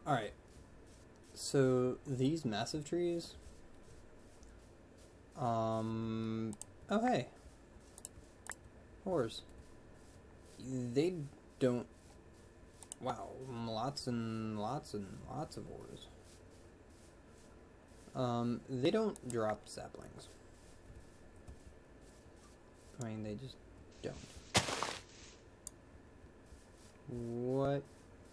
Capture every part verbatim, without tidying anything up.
Alright. So, these massive trees... Um... Oh, hey. Ores. They don't... Wow, lots and lots and lots of ores. Um, they don't drop saplings. I mean, they just don't. What?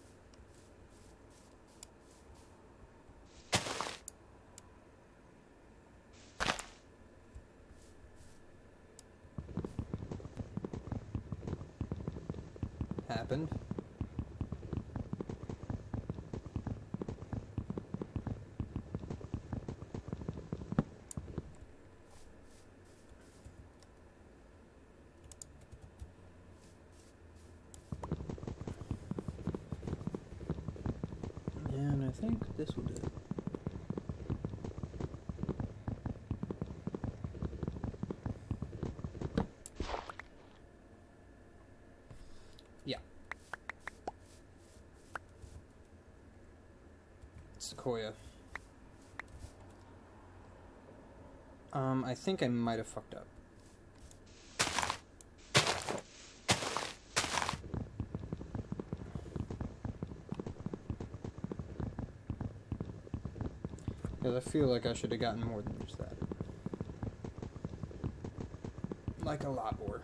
Happened? And I think this will do it. Yeah. Sequoia. Um, I think I might have fucked up. Because I feel like I should have gotten more than just that. Like a lot more.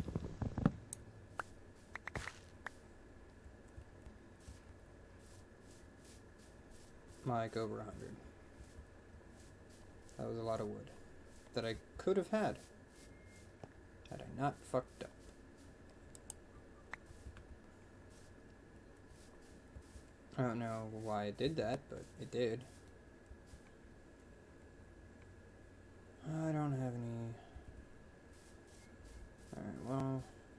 Like over a hundred. That was a lot of wood that I could have had had I not fucked up. I don't know why it did that, but it did. I don't have any... Alright, well...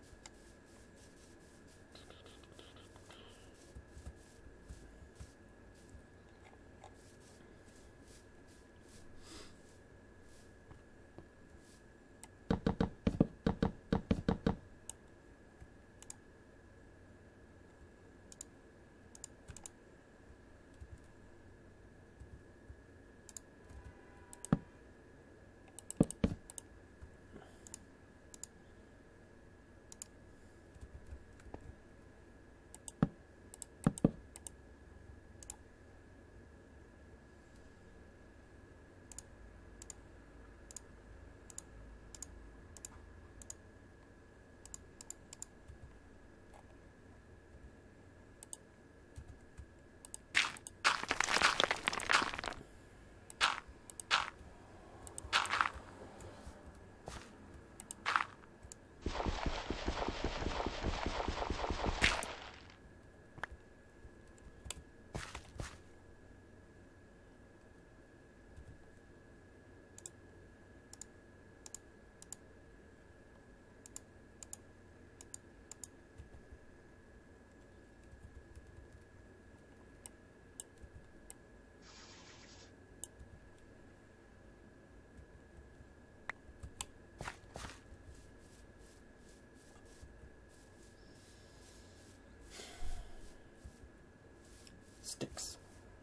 Sticks.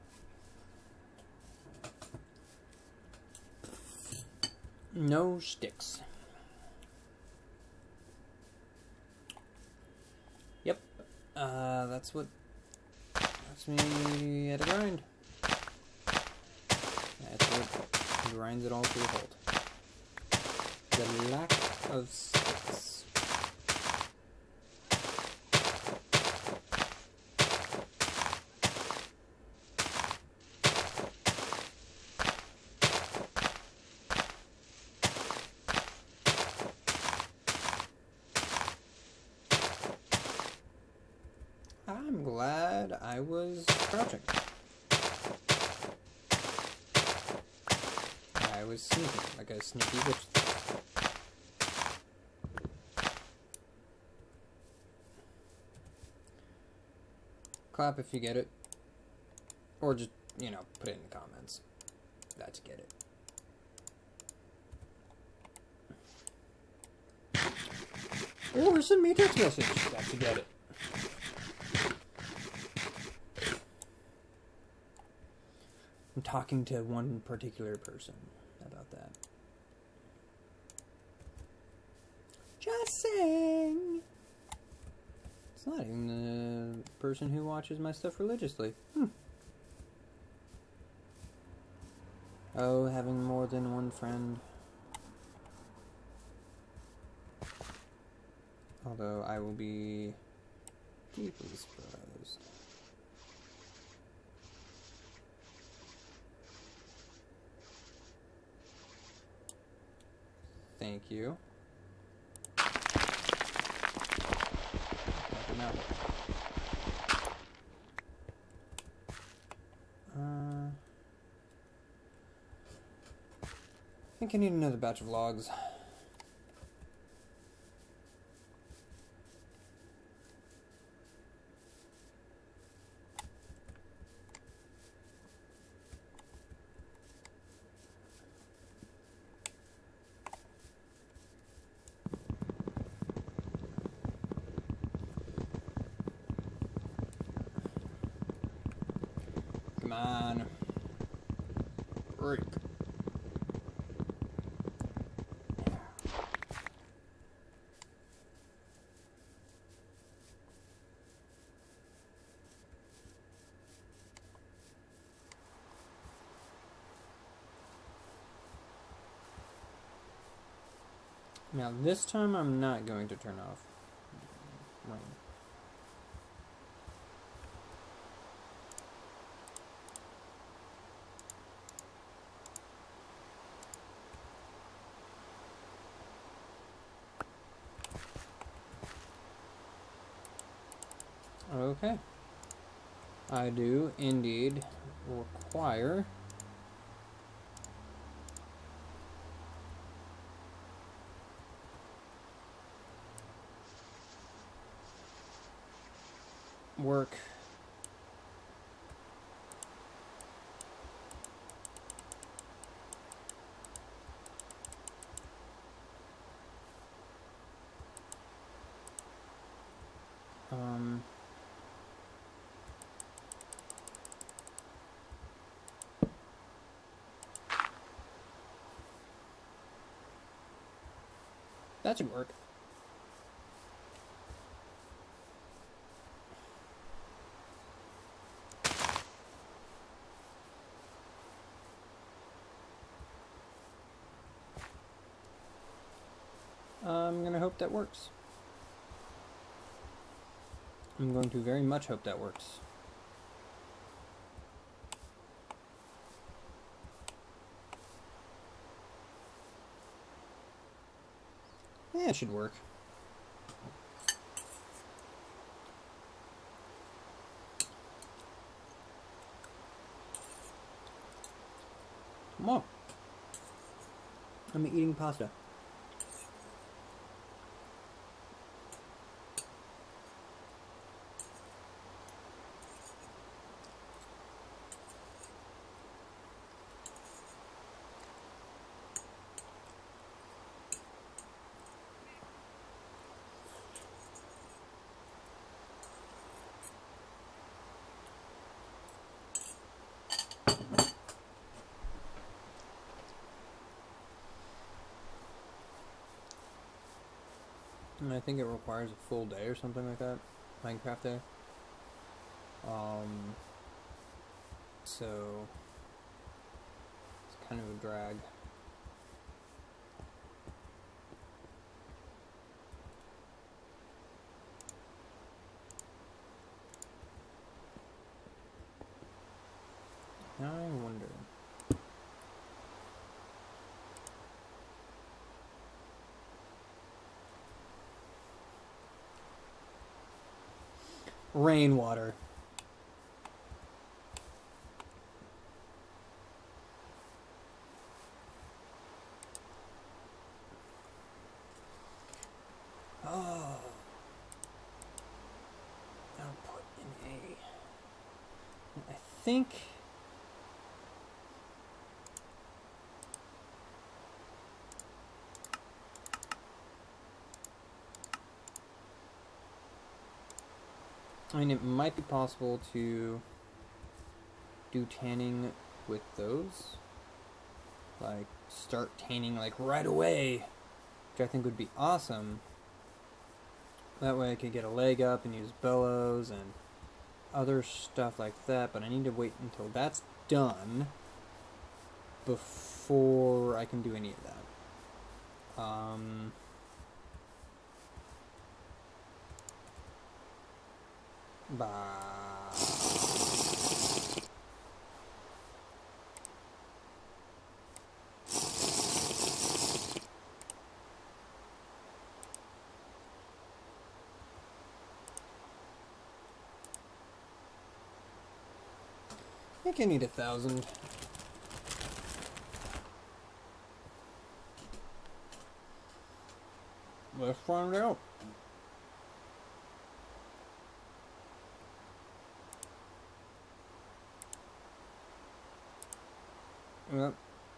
No sticks. Yep. Uh, that's what... That's me at a grind. That's what grinds it all to a halt. The lack of sticks. I'm glad I was crouching. I was sneaking, like a sneaky witch. Clap if you get it. Or just, you know, put it in the comments. That's get it. Or send me a text message. That's to get it. I'm talking to one particular person about that. Just saying. It's not even the person who watches my stuff religiously. Hmm. Oh, having more than one friend. Although I will be deeply surprised. Thank you. No. Uh, I think I need another batch of logs. Come on. Break. Now this time I'm not going to turn off rain. Okay. I do indeed require work um that should work. I'm gonna hope that works. I'm going to very much hope that works. Yeah, it should work. Come on. I'm eating pasta. And I think it requires a full day or something like that. Minecraft day. Um, so it's kind of a drag. I wonder. Rainwater. Oh. I'll put in a. I think. I mean, it might be possible to do tanning with those. Like, start tanning, like, right away, which I think would be awesome. That way I could get a leg up and use bellows and other stuff like that, but I need to wait until that's done before I can do any of that. Um... Bah. I think I need a thousand. Let's find out. Yep.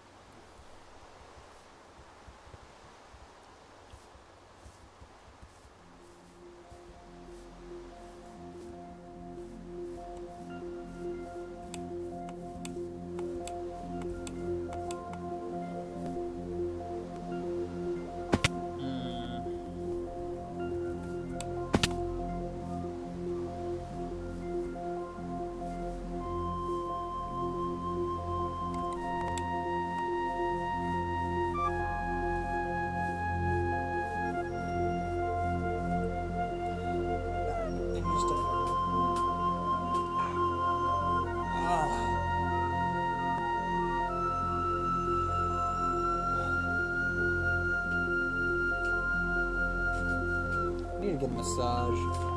I need to get a massage.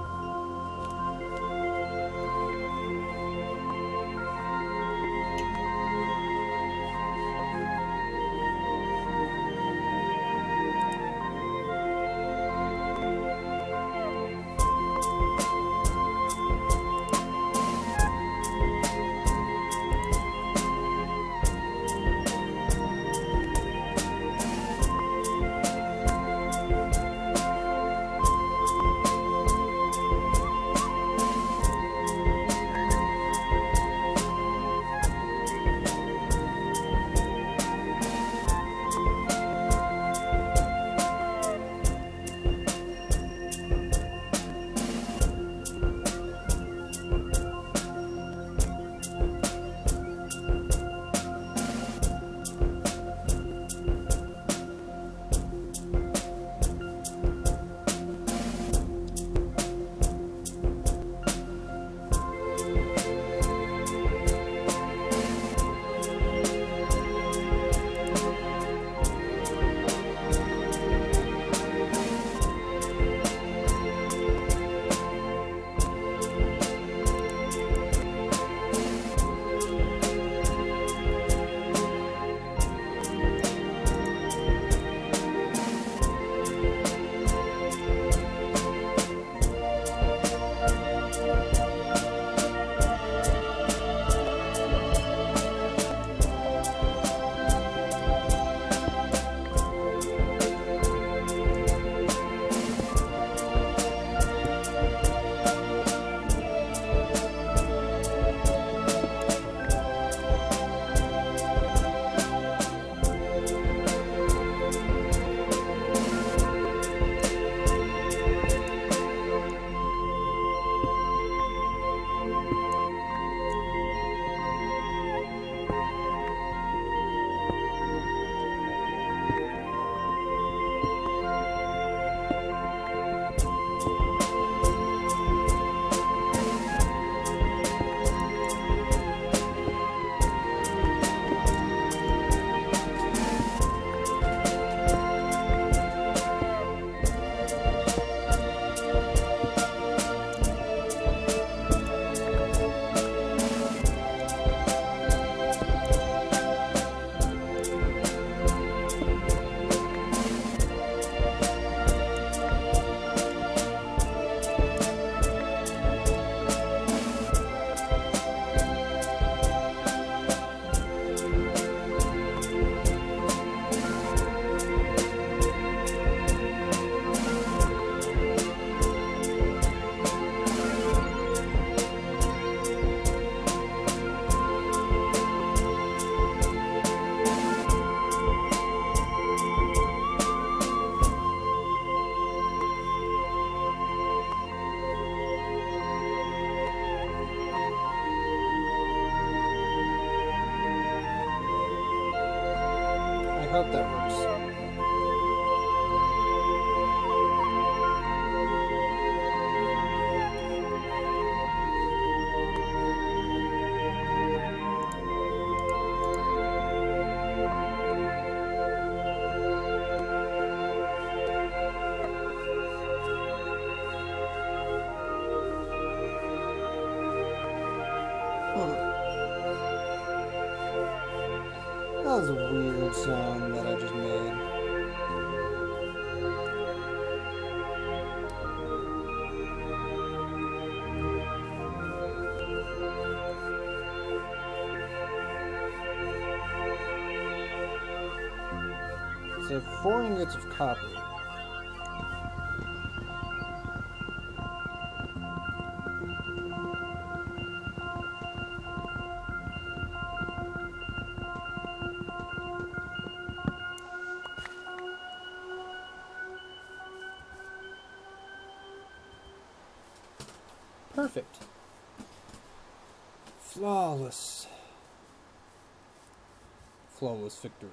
hope that works. That was a weird sound that I just made. So four ingots of copper. Perfect. Flawless. Flawless victory.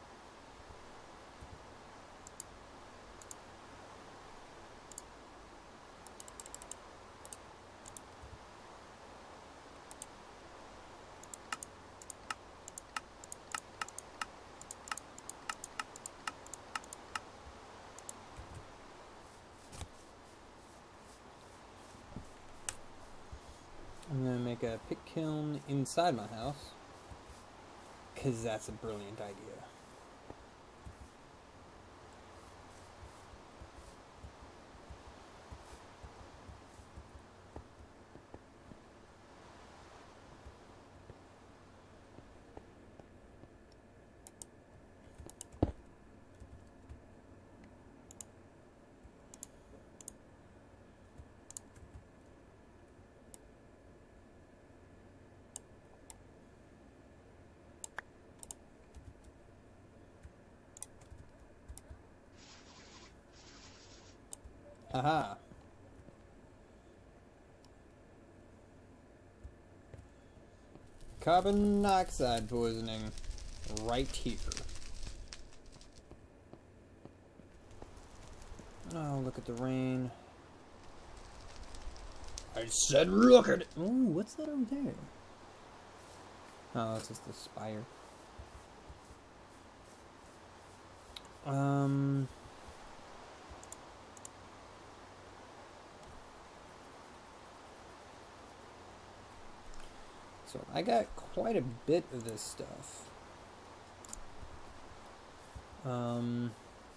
I'm gonna make a pit kiln inside my house, because that's a brilliant idea. Haha. Carbon monoxide poisoning right here. Oh, look at the rain. I said look at it. Ooh, what's that over there? Oh, it's just the spire. Um... So I got quite a bit of this stuff. Um,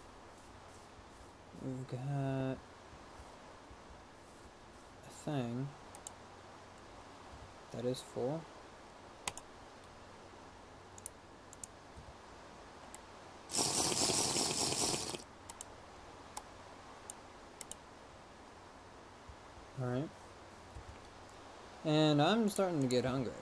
we've got a thing that is full. All right. And I'm starting to get hungry.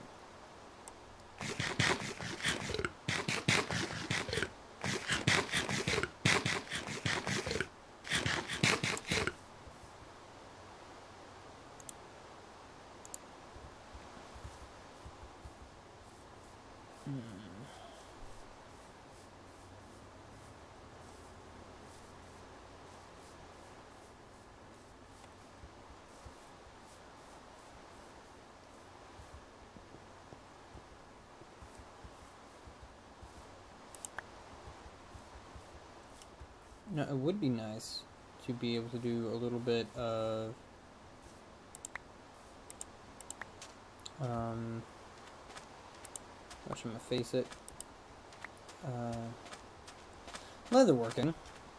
Hmm. No, it would be nice to be able to do a little bit of um whatchamaface it uh leatherworking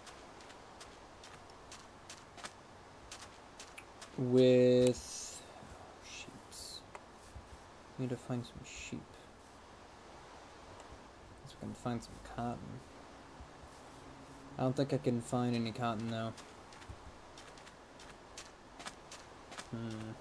with sheeps. Need to find some sheep. So we can find some cotton. I don't think I can find any cotton though. Hmm.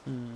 Hmm.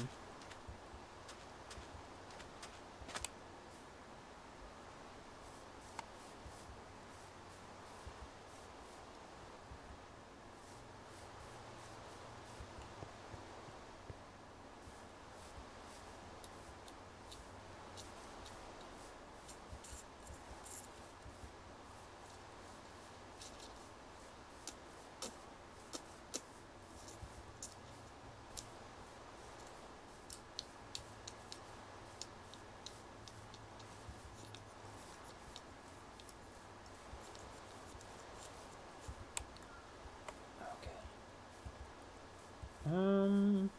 Um,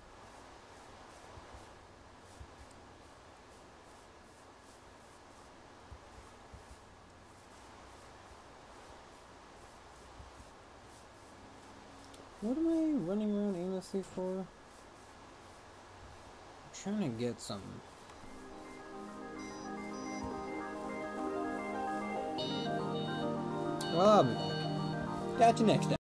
what am I running around aimlessly for? I'm trying to get some. Well, I'll be back. Catch you next time.